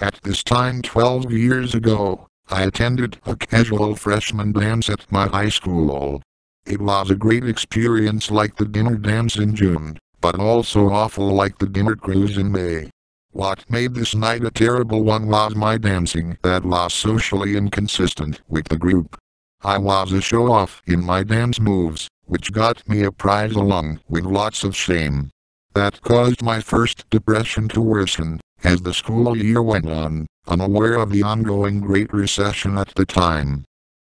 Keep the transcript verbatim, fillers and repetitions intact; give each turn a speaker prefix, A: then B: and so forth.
A: At this time twelve years ago, I attended a casual freshman dance at my high school. It was a great experience like the dinner dance in June, but also awful like the dinner cruise in May. What made this night a terrible one was my dancing that was socially inconsistent with the group. I was a show-off in my dance moves, which got me a prize along with lots of shame. That caused my first depression to worsen as the school year went on, unaware of the ongoing Great Recession at the time.